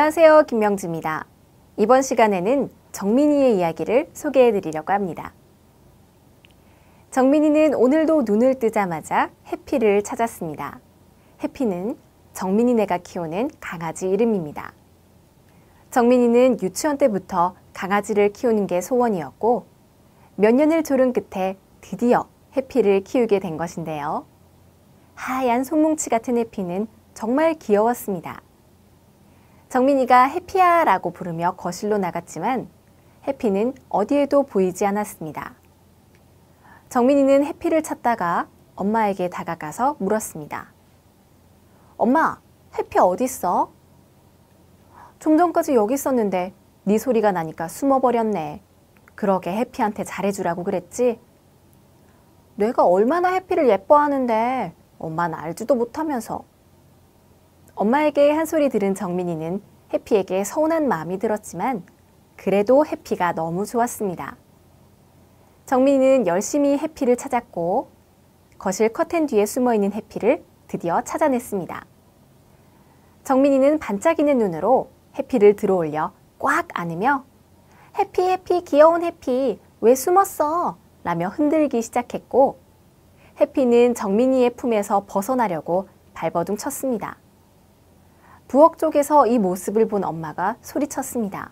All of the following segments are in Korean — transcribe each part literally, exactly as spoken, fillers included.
안녕하세요, 김명주입니다. 이번 시간에는 정민이의 이야기를 소개해 드리려고 합니다. 정민이는 오늘도 눈을 뜨자마자 해피를 찾았습니다. 해피는 정민이네가 키우는 강아지 이름입니다. 정민이는 유치원 때부터 강아지를 키우는 게 소원이었고 몇 년을 조른 끝에 드디어 해피를 키우게 된 것인데요. 하얀 손뭉치 같은 해피는 정말 귀여웠습니다. 정민이가 해피야 라고 부르며 거실로 나갔지만 해피는 어디에도 보이지 않았습니다. 정민이는 해피를 찾다가 엄마에게 다가가서 물었습니다. 엄마, 해피 어딨어? 좀 전까지 여기 있었는데 네 소리가 나니까 숨어버렸네. 그러게 해피한테 잘해주라고 그랬지? 내가 얼마나 해피를 예뻐하는데 엄마는 알지도 못하면서. 엄마에게 한 소리 들은 정민이는 해피에게 서운한 마음이 들었지만 그래도 해피가 너무 좋았습니다. 정민이는 열심히 해피를 찾았고 거실 커튼 뒤에 숨어있는 해피를 드디어 찾아냈습니다. 정민이는 반짝이는 눈으로 해피를 들어올려 꽉 안으며 해피 해피 귀여운 해피 왜 숨었어? 라며 흔들기 시작했고 해피는 정민이의 품에서 벗어나려고 발버둥 쳤습니다. 부엌 쪽에서 이 모습을 본 엄마가 소리쳤습니다.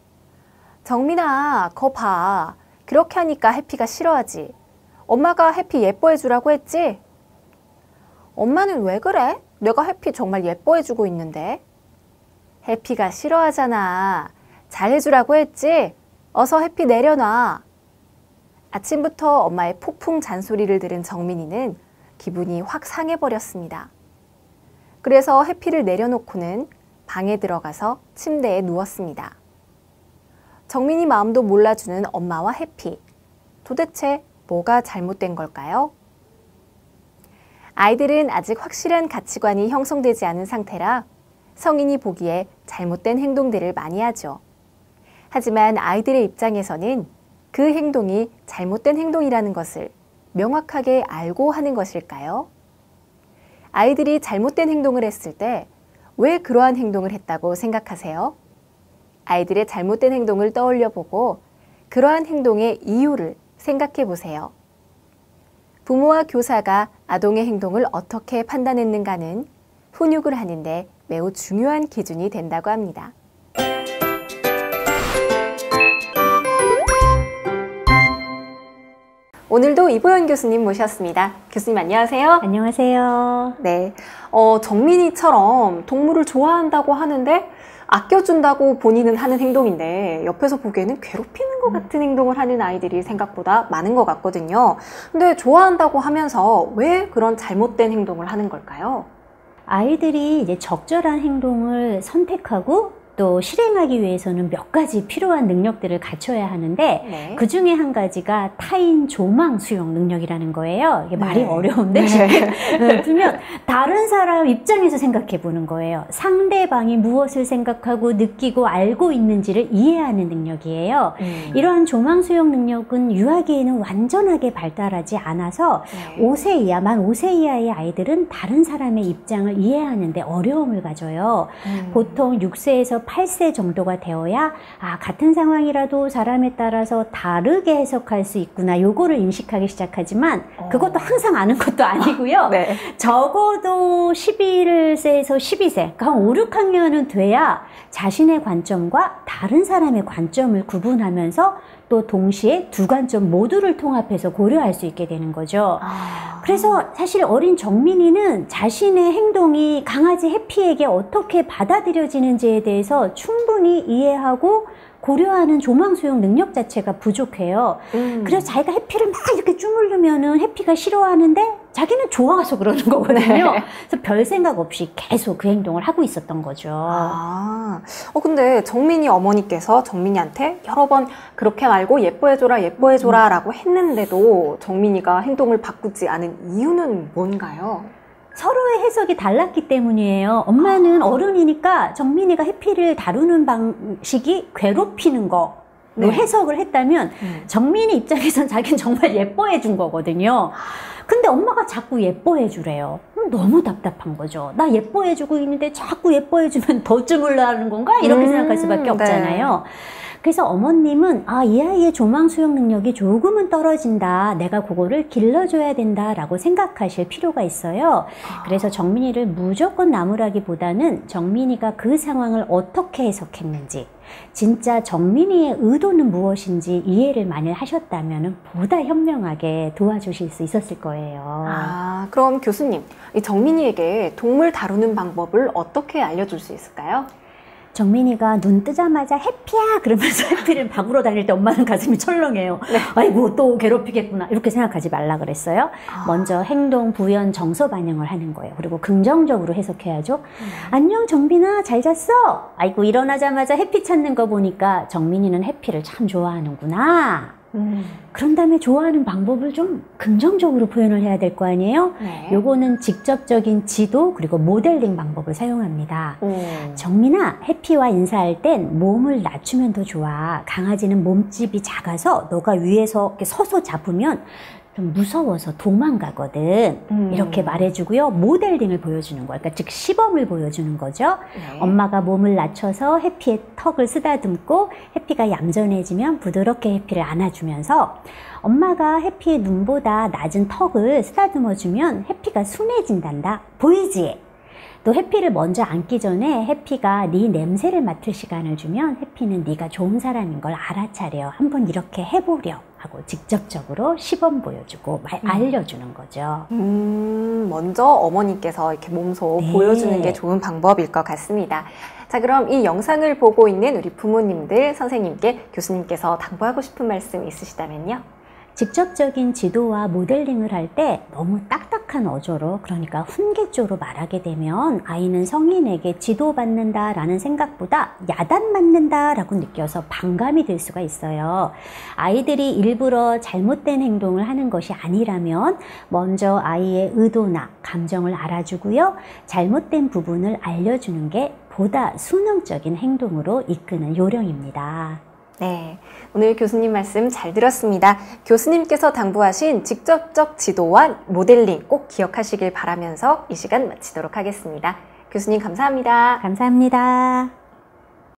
정민아, 거 봐. 그렇게 하니까 해피가 싫어하지. 엄마가 해피 예뻐해주라고 했지? 엄마는 왜 그래? 내가 해피 정말 예뻐해주고 있는데. 해피가 싫어하잖아. 잘해주라고 했지? 어서 해피 내려놔. 아침부터 엄마의 폭풍 잔소리를 들은 정민이는 기분이 확 상해버렸습니다. 그래서 해피를 내려놓고는 방에 들어가서 침대에 누웠습니다. 정민이 마음도 몰라주는 엄마와 해피. 도대체 뭐가 잘못된 걸까요? 아이들은 아직 확실한 가치관이 형성되지 않은 상태라 성인이 보기에 잘못된 행동들을 많이 하죠. 하지만 아이들의 입장에서는 그 행동이 잘못된 행동이라는 것을 명확하게 알고 하는 것일까요? 아이들이 잘못된 행동을 했을 때 왜 그러한 행동을 했다고 생각하세요? 아이들의 잘못된 행동을 떠올려 보고 그러한 행동의 이유를 생각해 보세요. 부모와 교사가 아동의 행동을 어떻게 판단했는가는 훈육을 하는데 매우 중요한 기준이 된다고 합니다. 오늘도 이보연 교수님 모셨습니다. 교수님 안녕하세요. 안녕하세요. 네, 어, 정민이처럼 동물을 좋아한다고 하는데 아껴준다고 본인은 하는 행동인데 옆에서 보기에는 괴롭히는 것 같은 행동을 하는 아이들이 생각보다 많은 것 같거든요. 근데 좋아한다고 하면서 왜 그런 잘못된 행동을 하는 걸까요? 아이들이 이제 적절한 행동을 선택하고 또 실행하기 위해서는 몇 가지 필요한 능력들을 갖춰야 하는데 네. 그 중에 한 가지가 타인 조망 수용 능력이라는 거예요. 이게 네. 말이 어려운데 네. 들면 다른 사람 입장에서 생각해 보는 거예요. 상대방이 무엇을 생각하고 느끼고 알고 있는지를 이해하는 능력이에요. 음. 이러한 조망 수용 능력은 유아기에는 완전하게 발달하지 않아서 네. 오 세 이하, 만 오 세 이하의 아이들은 다른 사람의 입장을 이해하는데 어려움을 가져요. 음. 보통 육 세에서 팔 세 정도가 되어야 아, 같은 상황이라도 사람에 따라서 다르게 해석할 수 있구나 요거를 인식하기 시작하지만 어. 그것도 항상 아는 것도 아니고요. 네. 적어도 십일 세에서 십이 세, 그러니까 한 오, 육 학년은 돼야 자신의 관점과 다른 사람의 관점을 구분하면서 또 동시에 두 관점 모두를 통합해서 고려할 수 있게 되는 거죠. 아. 그래서 사실 어린 정민이는 자신의 행동이 강아지 해피에게 어떻게 받아들여지는지에 대해서 충분히 이해하고 고려하는 조망 수용 능력 자체가 부족해요. 음. 그래서 자기가 해피를 막 이렇게 주물르면은 해피가 싫어하는데 자기는 좋아서 그러는 거거든요. 네. 그래서 별 생각 없이 계속 그 행동을 하고 있었던 거죠. 아, 어, 근데 정민이 어머니께서 정민이한테 여러 번 그렇게 말고 예뻐해줘라, 예뻐해줘라 음. 라고 했는데도 정민이가 행동을 바꾸지 않은 이유는 뭔가요? 서로의 해석이 달랐기 때문이에요. 엄마는 어른이니까 정민이가 해피를 다루는 방식이 괴롭히는 거, 네. 해석을 했다면 음. 정민이 입장에선 자기는 정말 예뻐해 준 거거든요. 근데 엄마가 자꾸 예뻐해 주래요. 너무 답답한 거죠. 나 예뻐해 주고 있는데 자꾸 예뻐해 주면 더 주물러하는 건가? 이렇게 음, 생각할 수밖에 없잖아요. 네. 그래서 어머님은 아, 이 아이의 조망 수용 능력이 조금은 떨어진다. 내가 그거를 길러줘야 된다라고 생각하실 필요가 있어요. 그래서 정민이를 무조건 나무라기보다는 정민이가 그 상황을 어떻게 해석했는지, 진짜 정민이의 의도는 무엇인지 이해를 만일 하셨다면 보다 현명하게 도와주실 수 있었을 거예요. 아, 그럼 교수님, 이 정민이에게 동물 다루는 방법을 어떻게 알려줄 수 있을까요? 정민이가 눈 뜨자마자 해피야 그러면서 해피를 박으러 다닐 때 엄마는 가슴이 철렁해요. 네. 아이고 또 괴롭히겠구나 이렇게 생각하지 말라 그랬어요. 아. 먼저 행동, 부연, 정서 반영을 하는 거예요. 그리고 긍정적으로 해석해야죠. 음. 안녕 정빈아 잘 잤어? 아이고 일어나자마자 해피 찾는 거 보니까 정민이는 해피를 참 좋아하는구나. 음. 그런 다음에 좋아하는 방법을 좀 긍정적으로 표현을 해야 될 거 아니에요? 네. 요거는 직접적인 지도 그리고 모델링 방법을 사용합니다. 음. 정민아, 해피와 인사할 땐 몸을 낮추면 더 좋아. 강아지는 몸집이 작아서 너가 위에서 이렇게 서서 잡으면 좀 무서워서 도망가거든. 음. 이렇게 말해주고요. 모델링을 보여주는 거예요. 그러니까 즉 시범을 보여주는 거죠. 네. 엄마가 몸을 낮춰서 해피의 턱을 쓰다듬고 해피가 얌전해지면 부드럽게 해피를 안아주면서 엄마가 해피의 눈보다 낮은 턱을 쓰다듬어주면 해피가 순해진단다. 보이지? 또 해피를 먼저 안기 전에 해피가 네 냄새를 맡을 시간을 주면 해피는 네가 좋은 사람인 걸 알아차려. 한번 이렇게 해보려 하고 직접적으로 시범 보여주고 말, 알려주는 거죠. 음, 먼저 어머니께서 이렇게 몸소 네. 보여주는 게 좋은 방법일 것 같습니다. 자, 그럼 이 영상을 보고 있는 우리 부모님들, 선생님께 교수님께서 당부하고 싶은 말씀 있으시다면요? 직접적인 지도와 모델링을 할 때 너무 딱딱한 어조로, 그러니까 훈계조로 말하게 되면 아이는 성인에게 지도받는다라는 생각보다 야단맞는다라고 느껴서 반감이 들 수가 있어요. 아이들이 일부러 잘못된 행동을 하는 것이 아니라면 먼저 아이의 의도나 감정을 알아주고요. 잘못된 부분을 알려주는 게 보다 수능적인 행동으로 이끄는 요령입니다. 네, 오늘 교수님 말씀 잘 들었습니다. 교수님께서 당부하신 직접적 지도와 모델링 꼭 기억하시길 바라면서 이 시간 마치도록 하겠습니다. 교수님 감사합니다. 감사합니다.